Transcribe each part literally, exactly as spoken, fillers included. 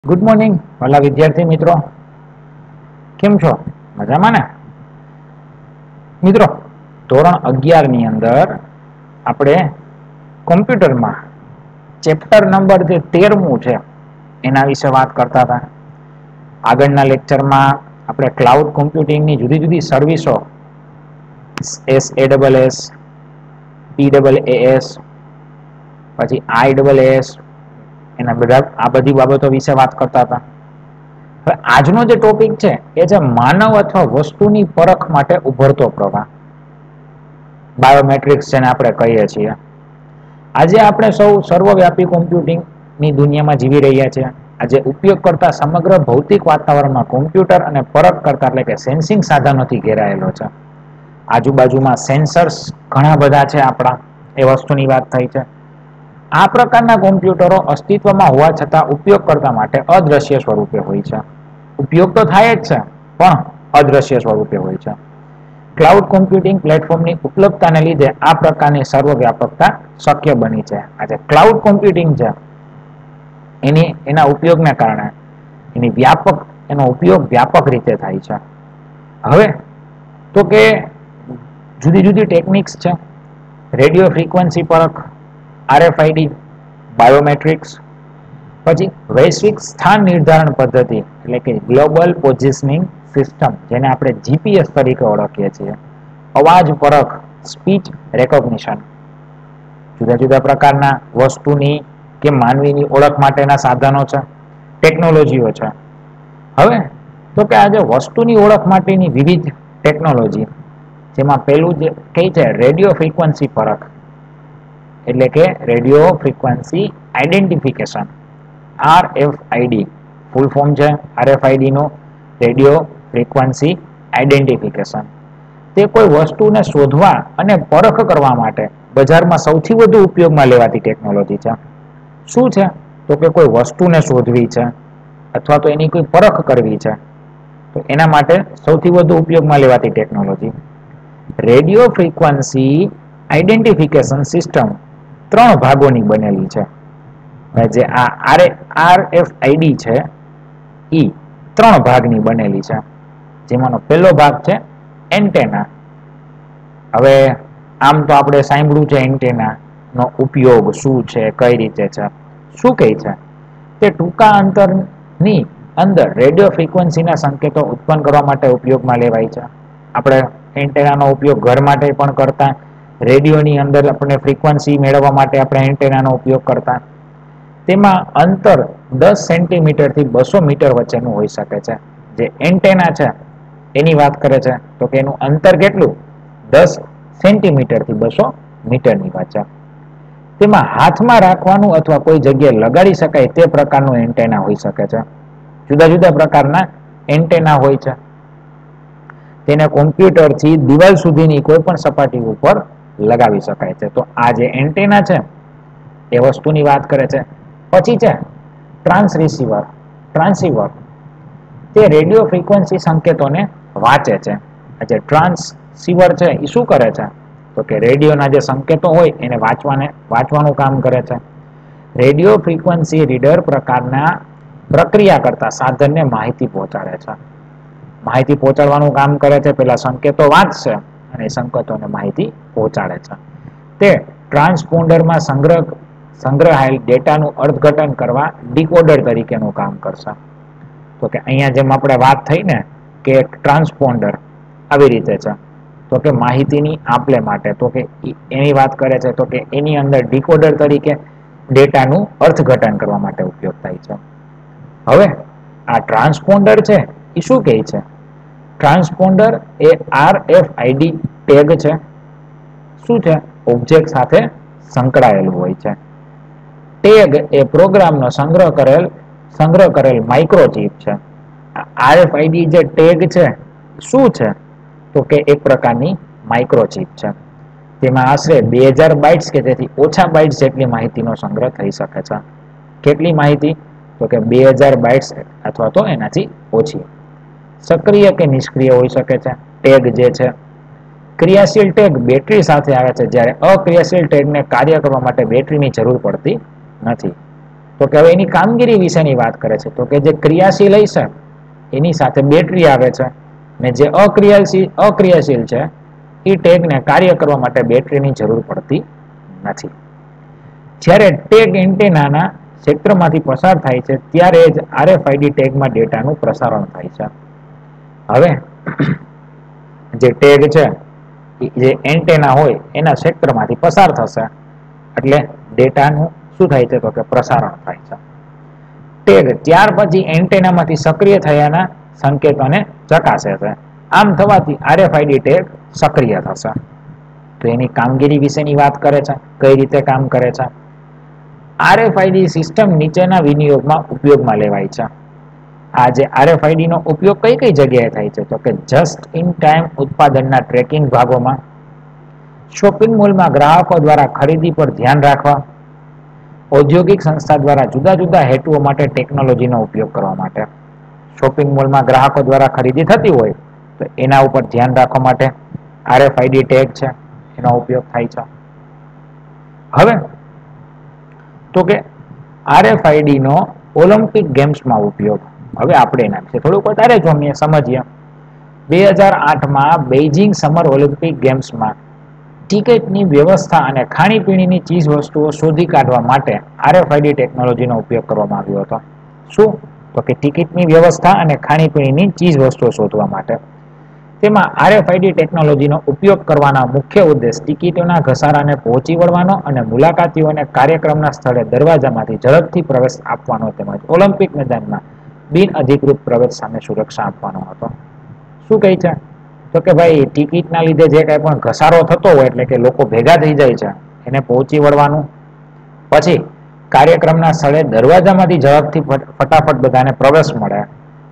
Good morning વાલા વિદ્યાર્થી મિત્રો, કેમ છો? મજામાં ને મિત્રો? ધોરણ અગિયાર ની અંદર આપણે કોમ્પ્યુટરમાં ચેપ્ટર નંબર જે તેરમું છે એના વિશે વાત કરતા હતા. આગળના લેક્ચરમાં આપણે ક્લાઉડ કોમ્પ્યુટિંગની જુદી જુદી સર્વિસો S A double S, P double A S, પછી આઈ ડબલ એસ, એના બધા આ બધી બાબતો વિશે વાત કરતા હતા. હવે આજનો જે ટોપિક છે એ છે માનવ અથવા વસ્તુની પરખ માટે ઉભરતો પ્રવાહ, બાયોમેટ્રિક્સ જેને આપણે કહીએ છીએ. આજે આપણે સૌ સર્વવ્યાપી કોમ્પ્યુટિંગ ની દુનિયામાં જીવી રહ્યા છીએ. આજે ઉપયોગ કરતા સમગ્ર ભૌતિક વાતાવરણમાં કોમ્પ્યુટર અને પરખ કરતા એટલે કે સેન્સિંગ સાધનોથી ઘેરાયેલો છે. આજુબાજુમાં સેન્સર્સ ઘણા બધા છે આપણા, એ વસ્તુની વાત થઈ છે. આ પ્રકારના કોમ્પ્યુટરો અસ્તિત્વમાં હોવા છતાં ઉપયોગ કરતા માટે અદ્રશ્ય સ્વરૂપે હોય છે. ઉપયોગ તો થાય જ છે પણ અદ્રશ્ય સ્વરૂપે હોય છે. ક્લાઉડ કોમ્પ્યુટિંગ પ્લેટફોર્મની ઉપલબ્ધતાને લીધે આ પ્રકારની સર્વવ્યાપકતા શક્ય બની છે. આજે ક્લાઉડ કોમ્પ્યુટિંગ છે એની એના ઉપયોગને કારણે એની વ્યાપક એનો ઉપયોગ વ્યાપક રીતે થાય છે. હવે તો કે જુદી જુદી ટેકનિક્સ છે. રેડિયો ફ્રીક્વન્સી પરખ, આરએફઆઈડી, બાયોમેટ્રિક્સ, પછી વૈશ્વિક સ્થાન નિર્ધારણ પદ્ધતિ એટલે કે ગ્લોબલ પોઝિશનિંગ સિસ્ટમ, જેને આપણે જીપીએસ તરીકે ઓળખીએ છીએ, અવાજ પરખ, સ્પીચ રેકોગ્નિશન, જુદા જુદા પ્રકારના વસ્તુની કે માનવીની ઓળખ માટેના સાધનો છે, ટેકનોલોજીઓ છે. હવે તો કે આજે વસ્તુની ઓળખ માટેની વિવિધ ટેકનોલોજી, જેમાં પેલું જે કહે છે રેડિયો ફ્રીક્વન્સી પરખ એટલે કે radio frequency identification, R F I D full form છે આરએફઆઈડી નું, રેડિયો ફ્રીક્વન્સી આઈડેન્ટિફિકેશન. તે કોઈ વસ્તુને શોધવા અને પરખ કરવા માટે બજારમાં સૌથી વધુ ઉપયોગમાં લેવાતી ટેકનોલોજી છે. શું છે? તો કે કોઈ વસ્તુને શોધવી છે અથવા તો એની કોઈ પરખ કરવી છે, તો એના માટે સૌથી વધુ ઉપયોગમાં લેવાતી technology. Radio frequency identification system ત્રણ ભાગોની બનેલી છે. જે આ આર એફ આઈ ડી છે ઈ ત્રણ ભાગની બનેલી છે, જેમાંનો પહેલો ભાગ છે એન્ટેના. હવે આમ તો આપણે સાંભળ્યું છે એન્ટેના નો ઉપયોગ શું છે, કઈ રીતે છે, શું કહે છે? તે ટૂંકા અંતરની અંદર રેડિયો ફ્રીક્વન્સીના સંકેતો ઉત્પન્ન કરવા માટે ઉપયોગમાં લેવાય છે. આપણે એન્ટેનાનો ઉપયોગ ઘર માટે પણ કરતા, રેડિયોની અંદર આપણે ફ્રીક્વન્સી મેળવવા માટે આપણે એન્ટેનાનો ઉપયોગ કરતા. તેમાં અંતર દસ સેન્ટીમીટર થી બસો મીટર વચ્ચેનું હોઈ શકે છે. જે એન્ટેના છે એની વાત કરે છે તો કે એનું અંતર કેટલું? દસ સેન્ટીમીટર થી બસો મીટરની વચ્ચે. તેમાં હાથમાં રાખવાનું અથવા કોઈ જગ્યાએ લગાડી શકાય તે પ્રકારનું એન્ટેના હોઈ શકે છે. જુદા જુદા પ્રકારના એન્ટેના હોય છે. તેને કોમ્પ્યુટરથી દિવાલ સુધીની કોઈ પણ સપાટી ઉપર લગાવી શકાય છે. તો આ જે એન્ટેના છે એ વસ્તુની વાત કરે છે. પછી છે ટ્રાન્સ રિસીવર, ટ્રાન્સીવર. તે રેડિયો ફ્રીક્વન્સી સંકેતોને વાંચે છે. આ જે ટ્રાન્સીવર છે એ શું કરે છે? તો કે રેડિયોના જે સંકેતો હોય એને વાંચવાને વાંચવાનું કામ કરે છે. રેડિયો ફ્રીક્વન્સી રીડર પ્રકારના પ્રક્રિયા કરતા સાધનને માહિતી પહોંચાડે છે. માહિતી પહોંચાડવાનું કામ કરે છે. પેલા સંકેતો વાંચશે અને સંકેતોને માહિતી પહોંચાડે છે. તે ટ્રાન્સપોન્ડરમાં સંગ્રહ સંગ્રહાયેલ ડેટાનું અર્થઘટન કરવા ડીકોડર તરીકેનું કામ કરશે. તો કે અહીંયા જેમ આપણે વાત થઈ ને કે ટ્રાન્સપોન્ડર આવી રીતે છે, તો કે માહિતીની આપલે માટે, તો કે એની વાત કરે છે તો કે એની અંદર ડીકોડર તરીકે ડેટાનું અર્થઘટન કરવા માટે ઉપયોગ થાય છે. હવે આ ટ્રાન્સપોન્ડર છે એ શું કહે છે? ટ્રાન્સપોન્ડર એ R F I D tag છે. શું છે? ઓબ્જેક્ટ સાથે સંકળાયેલું હોય છે. ટેગ એ પ્રોગ્રામનો સંગ્રહ કરેલ સંગ્રહ કરેલ માઇક્રોચિપ છે. આર એફ આઈ ડી જે ટેગ છે શું છે? તો કે એક પ્રકારની માઇક્રોચિપ છે. તેમાં આશરે બે હજાર બાઇટ્સ કે તેથી ઓછા બાઇટ્સ જેટલી માહિતીનો સંગ્રહ થઈ શકે છે. કેટલી માહિતી? તો કે બે હજાર બાઇટ્સ અથવા તો એનાથી ઓછી. સક્રિય કે નિષ્ક્રિય હોઈ શકે છે ટેગ જે છે. ક્રિયાશીલ ટેગ બેટરી સાથે આવે છે, જ્યારે અક્રિયાશીલ ટેગને કાર્ય કરવા માટે બેટરીની જરૂર પડતી નથી. તો કે હવે એની કામગીરી વિશેની વાત કરે છે. તો કે જે ક્રિયાશીલ છે એની સાથે બેટરી આવે છે, ને જે અક્રિયાશીલ અક્રિયાશીલ છે એ ટેગને કાર્ય કરવા માટે બેટરીની જરૂર પડતી નથી. જ્યારે ટેગ એન્ટેનાના ક્ષેત્રમાંથી પસાર થાય છે ત્યારે જ આરએફઆઈડી ટેગમાં ડેટાનું પ્રસારણ થાય છે. હવે જે ટેગ છે જે એન્ટેના હોય એના ક્ષેત્રમાંથી પસાર થશે એટલે ડેટાનું શું થાય છે તો કે પ્રસારણ થાય છે. ટેગ ત્યાર પછી એન્ટેનામાંથી સક્રિય થયાના સંકેતોને ચકાસે છે. આમ થવાથી આરએફઆઈડી ટેગ સક્રિય થશે. તો એની કામગીરી વિશેની વાત કરે છે, કઈ રીતે કામ કરે છે. આરએફઆઈડી સિસ્ટમ નીચેના વિનિયોગમાં ઉપયોગમાં લેવાય છે. આ જે આરએફઆઈડી નો ઉપયોગ કઈ કઈ જગ્યાએ થાય છે તો કે જસ્ટ ઇન ટાઈમ ઉત્પાદનના ટ્રેકિંગ ભાગોમાં, શોપિંગ મોલમાં ગ્રાહકો દ્વારા ખરીદી પર ધ્યાન રાખવા, ઔદ્યોગિક સંસ્થા દ્વારા જુદા જુદા હેતુઓ માટે ટેકનોલોજીનો ઉપયોગ કરવા માટે. શોપિંગ મોલમાં ગ્રાહકો દ્વારા ખરીદી થતી હોય તો એના ઉપર ધ્યાન રાખવા માટે આરએફઆઈડી ટેગ છે એનો ઉપયોગ થાય છે. હવે તો કે આરએફઆઈડી નો ઓલિમ્પિક ગેમ્સમાં ઉપયોગ. હવે આપણે એના વિશે થોડુંક વધારે જોઈએ સમજીએ. બે હજાર આઠમાં બેઇજિંગ સમર ઓલિમ્પિક ગેમ્સમાં ટિકિટની વ્યવસ્થા અને ખાણીપીણીની ચીજ વસ્તુઓ શોધી કાઢવા માટે આરએફઆઈડી ટેકનોલોજીનો ઉપયોગ કરવામાં આવ્યો હતો. શું તો કે ટિકિટની વ્યવસ્થા અને ખાણીપીણીની ચીજ વસ્તુઓ શોધવા માટે. તેમાં આરએફઆઈડી ટેકનોલોજીનો ઉપયોગ કરવાના મુખ્ય ઉદ્દેશ ટિકિટોના ઘસારાને પહોંચી વળવાનો અને મુલાકાતીઓને કાર્યક્રમના સ્થળે દરવાજામાંથી ઝડપથી પ્રવેશ આપવાનો તેમજ ઓલિમ્પિક મેદાનમાં બિનઅધિકૃત પ્રવેશ સામે સુરક્ષા આપવાનો હતો. શું કહે છે તો કે ભાઈ ટિકિટના લીધે જે કાંઈ પણ ઘસારો થતો હોય એટલે કે લોકો ભેગા થઈ જાય છે એને પહોંચી વળવાનું, પછી કાર્યક્રમના સ્થળે દરવાજામાંથી ઝડપથી ફટાફટ બધાને પ્રવેશ મળે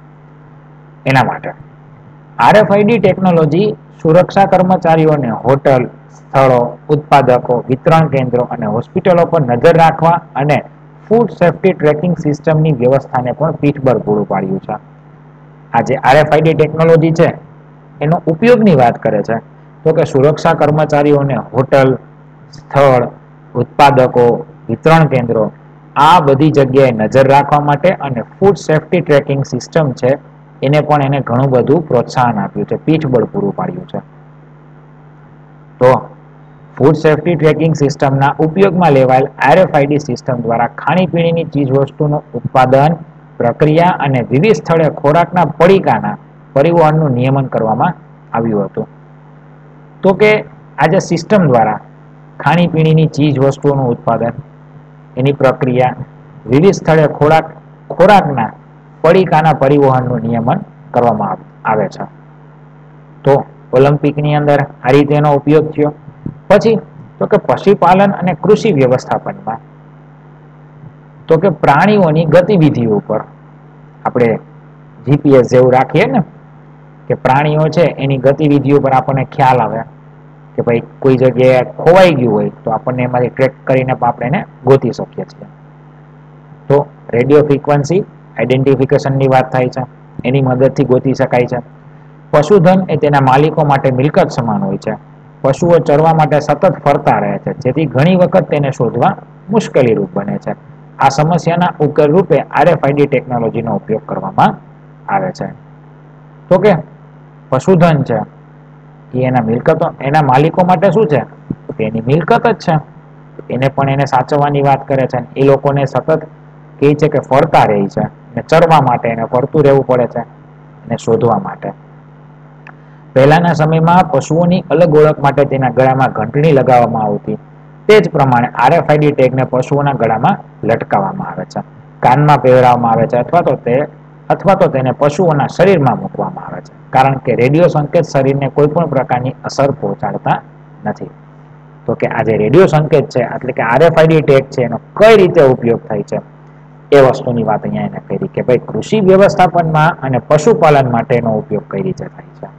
એના માટે. આરએફઆઈડી ટેકનોલોજી સુરક્ષા કર્મચારીઓને હોટલ, સ્થળો, ઉત્પાદકો, વિતરણ કેન્દ્રો અને હોસ્પિટલો પર નજર રાખવા અને ફૂડ સેફ્ટી ટ્રેકિંગ સિસ્ટમની વ્યવસ્થાને પણ પીઠબળ પૂરું પાડ્યું છે. આ જે આરએફઆઈડી ટેકનોલોજી છે એનો ઉપયોગની વાત કરે છે તો કે સુરક્ષા કર્મચારીઓને હોટલ, સ્થળ, ઉત્પાદકો, વિતરણ કેન્દ્રો આ બધી જગ્યાએ નજર રાખવા માટે અને ફૂડ સેફ્ટી ટ્રેકિંગ સિસ્ટમ છે એને પણ એને ઘણું બધું પ્રોત્સાહન આપ્યું છે, પીઠબળ પૂરું પાડ્યું છે. તો ફૂડ સેફ્ટી ટ્રેકિંગ સિસ્ટમના ઉપયોગમાં લેવાયેલ આરએફઆઈડી સિસ્ટમ દ્વારા ખાણીપીણીની ચીજ વસ્તુનું ઉત્પાદન, પ્રક્રિયા અને વિવિધ સ્થળે ખોરાકના પડીકાના પરિવહનનું નિયમન કરવામાં આવ્યું હતું. તો કે આ જે સિસ્ટમ દ્વારા ખાણીપીણીની ચીજ વસ્તુઓનું ઉત્પાદન, એની પ્રક્રિયા, વિવિધ સ્થળે ખોરાક ખોરાકના પડીકાના પરિવહનનું નિયમન કરવામાં આવે છે. તો ઓલિમ્પિકની અંદર આ રીતે એનો ઉપયોગ થયો. પછી તો કે પશુપાલન અને કૃષિ વ્યવસ્થાપનમાં તો કે પ્રાણીઓની ગતિવિધિઓ ઉપર આપણે જીપીએસ જેવું રાખીએ ને કે પ્રાણીઓ છે એની ગતિવિધિઓ પર આપણને ખ્યાલ આવે કે ભાઈ કોઈ જગ્યાએ ખોવાઈ ગયું હોય તો આપણને એમાંથી ટ્રેક કરીને આપણે એને ગોતી શકીએ છીએ. તો રેડિયો ફ્રીક્વન્સી આઈડેન્ટિફિકેશનની વાત થાય છે, એની મદદથી ગોતી શકાય છે. પશુધન એ તેના માલિકો માટે મિલકત સમાન હોય છે. પશુઓ ચરવા માટે સતત ફરતા રહે છે જેથી ઘણી વખત તેને શોધવા મુશ્કેલીરૂપ બને છે. આ સમસ્યાના ઉકેલ રૂપે આરએફઆઈડી ટેકનોલોજીનો ઉપયોગ કરવામાં આવે છે. તો કે પશુધન છે એ એના મિલકતો એના માલિકો માટે શું છે કે એની મિલકત જ છે, એને પણ એને સાચવવાની વાત કરે છે. એ લોકોને સતત કહે છે કે ફરતા રહે છે અને ચરવા માટે એને ફરતું રહેવું પડે છે એને શોધવા માટે. પહેલાના સમયમાં પશુઓની અલગ ઓળખ માટે તેના ગળામાં ઘંટડી લગાવવામાં આવતી. તે જ પ્રમાણે આરએફઆઈડી ટેગને પશુઓના ગળામાં લટકાવવામાં આવે છે, કાનમાં પહેરાવવામાં આવે છે અથવા તો તે અથવા તો તેને પશુઓના શરીરમાં મૂકવામાં આવે છે, કારણ કે રેડિયો સંકેત શરીરને કોઈ પણ પ્રકારની અસર પહોંચાડતા નથી. તો કે આ જે રેડિયો સંકેત છે એટલે કે આરએફઆઈડી ટેગ છે એનો કઈ રીતે ઉપયોગ થાય છે એ વસ્તુની વાત અહીંયા એને કરી કે ભાઈ કૃષિ વ્યવસ્થાપનમાં અને પશુપાલન માટેનો ઉપયોગ કઈ રીતે થાય છે.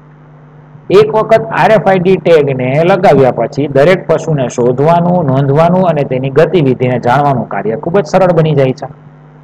એક વખત આરએફઆઈડી ટેગને લગાવ્યા પછી દરેક પશુને શોધવાનું, નોંધવાનું અને તેની ગતિવિધિને જાણવાનું કાર્ય ખૂબ જ સરળ બની જાય છે.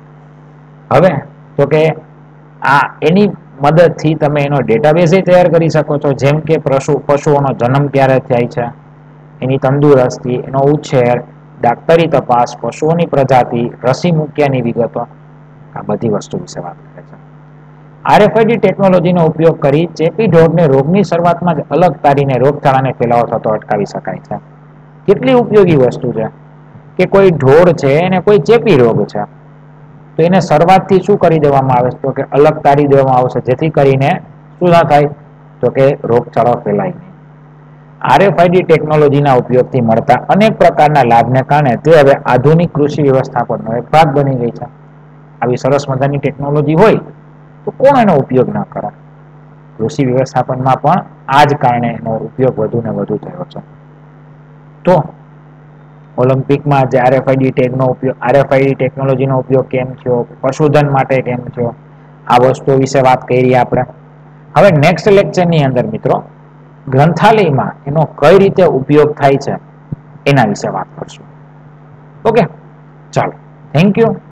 હવે તો કે આ એની મદદથી તમે એનો ડેટાબેઝ તૈયાર કરી શકો છો, જેમ કે પશુ પશુઓનો જન્મ ક્યારે થાય છે, એની તંદુરસ્તી, એનો ઉછેર, ડાક્ટરી તપાસ, પશુઓની પ્રજાતિ, રસી મૂક્યાની વિગતો, આ બધી વસ્તુ વિશે વાત કરે છે. આરએફઆઈડી ટેકનોલોજીનો ઉપયોગ કરી ચેપી ઢોરને રોગની શરૂઆતમાં જ અલગ તારીને રોગચાળાને ફેલાવો થતો અટકાવી શકાય છે. કેટલી ઉપયોગી વસ્તુ છે કે કોઈ ઢોર છે એને કોઈ ચેપી રોગ છે, તો એને શરૂઆતથી શું કરી દેવામાં આવે છે, તો કે અલગ તારી દેવામાં આવશે, જેથી કરીને શું ના થાય, તો કે રોગચાળો ફેલાય નહીં. આરએફઆઈડી ટેકનોલોજીના ઉપયોગથી મળતા અનેક પ્રકારના લાભને કારણે તે હવે આધુનિક કૃષિ વ્યવસ્થાપનનો એક ભાગ બની ગઈ છે. આવી સરસ મજાની ટેકનોલોજી હોય તો કોણ એનો ઉપયોગ ના કરે? કૃષિ વ્યવસ્થાપનમાં પણ આ જ કારણે એનો ઉપયોગ વધુ ને વધુ થયો છે. તો ઓલિમ્પિકમાં જે આરએફઆઈડી ટેગનો ઉપયોગ આરએફઆઈડી ટેકનોલોજીનો ઉપયોગ કેમ થયો, પશુધન માટે કેમ થયો, આ વસ્તુઓ વિશે વાત કરી આપણે. હવે નેક્સ્ટ લેક્ચરની અંદર મિત્રો ગ્રંથાલયમાં એનો કઈ રીતે ઉપયોગ થાય છે એના વિશે વાત કરશું. ઓકે, ચાલો, થેન્ક યુ.